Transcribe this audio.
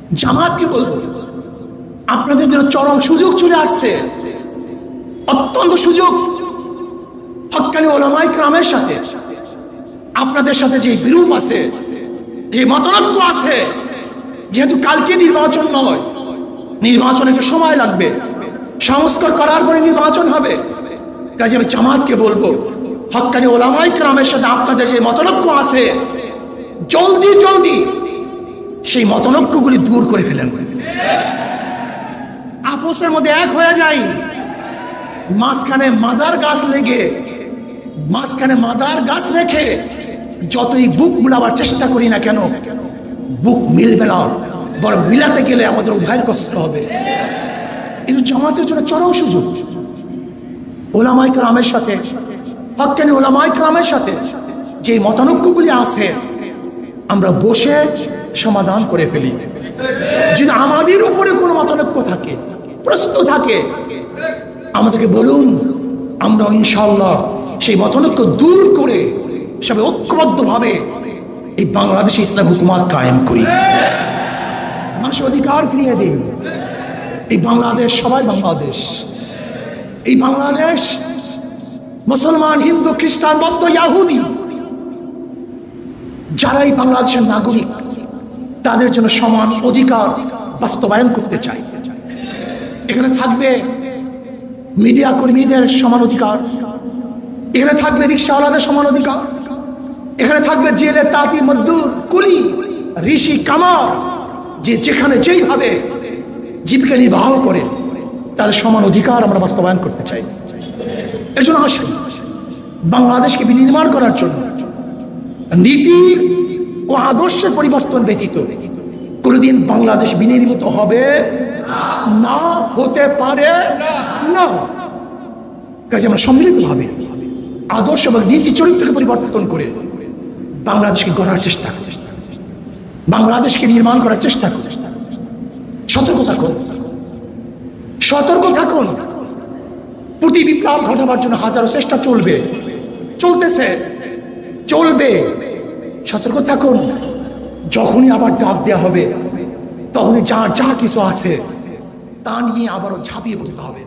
জামাতকে বলবো, আপনাদের জন্য চরম সুযোগ চলে আসছে, অত্যন্ত সুযোগ। হক্কানি ওলামায়ে কেরামের সাথে আপনাদের সাথে যে বিরূপ আছে, যে মতনৈক্য আছে, যেহেতু কালকে নির্বাচন নয়, নির্বাচনে একটু সময় লাগবে, সংস্কার করার পরে নির্বাচন হবে। কাজে আমি জামাতকে বলবো, হক্কানি ওলামায়ে কেরামের সাথে আপনাদের যে মতনৈক্য আছে, জলদি জলদি সেই মতনৈক্যগুলি দূর করে ফেলেন, আপসের মধ্যে এক হয়ে যায়। মাঝখানে মাদার গাছ লেগে, মাঝখানে মাদার গাছ রেখে যতই বুক মিলাবার চেষ্টা করি না কেন, বুক মিলবে না, বরং মিলাতে গেলে আমাদের উভয়ের কষ্ট হবে। কিন্তু জামাতের জন্য চরম সুযোগ, ওলামায়ে কেরামের সাথে, হক্কানি ওলামায়ে কেরামের সাথে যে মতানৈক্যগুলি আছে আমরা বসে সমাধান করে ফেলি। যদি আমাদের উপরে কোনো মতানৈক্য থাকে, প্রশ্ন থাকে, আমাদেরকে বলুন, আমরা ইনশাআল্লাহ সেই মতানৈক্য দূর করে সবাই ঐক্যবদ্ধভাবে এই বাংলাদেশে ইসলাম হুকুমত কায়েম করি, মানুষের অধিকার ফিরিয়ে দিই। এই বাংলাদেশ সবাই বাংলাদেশ, এই বাংলাদেশ মুসলমান, হিন্দু, খ্রিস্টান, বৌদ্ধ, ইহুদি যারা এই বাংলাদেশের নাগরিক, তাদের জন্য সমান অধিকার বাস্তবায়ন করতে চাই। এখানে থাকবে মিডিয়া কর্মীদের সমান অধিকার, এখানে থাকবে রিক্সাওয়ালাদের সমান অধিকার, এখানে থাকবে জেলে তাঁতি, মজদুর, কুলি, ঋষি, কামার, যে যেখানে যেইভাবে জীবিকা নির্বাহ করে তাদের সমান অধিকার আমরা বাস্তবায়ন করতে চাই। এর জন্য আসুন, বাংলাদেশকে বিনির্মাণ করার জন্য নীতি ও আদর্শের পরিবর্তন ব্যতীত কোনোদিন বাংলাদেশ বিনির্মিত হবে না, হতে পারে না। কাজে আমরা সম্মিলিতভাবে আদর্শ এবং নীতি চরিত্রকে পরিবর্তন করে বাংলাদেশকে গড়ার চেষ্টা করি, বাংলাদেশকে নির্মাণ করার চেষ্টা করি। সতর্ক থাকুন, সতর্ক থাকুন। প্রতি বিপ্লব ঘটাবার জন্য হাজারো চেষ্টা চলবে, চলতেছে, চলবে। সতর্ক থাকুন, যখনই আবার ডাক দেওয়া হবে তখনই যা যা কিছু আছে তা নিয়ে আবারও ঝাঁপিয়ে পড়তে হবে।